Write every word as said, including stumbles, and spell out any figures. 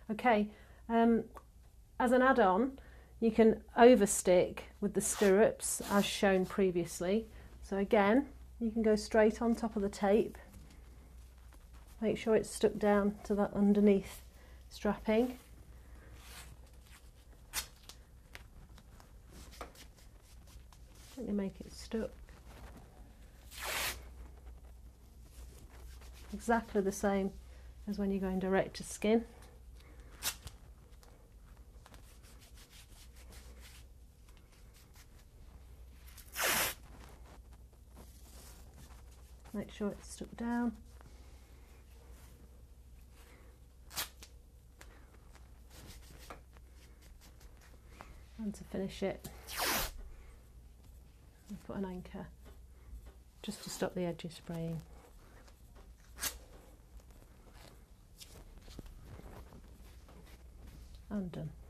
Okay, um, as an add-on, you can overstick with the stirrups as shown previously. So again, you can go straight on top of the tape. Make sure it's stuck down to that underneath strapping. Let me make it stuck. Exactly the same as when you're going direct to skin. Make sure it's stuck down. And to finish it, I'll put an anchor just to stop the edges spraying. And done.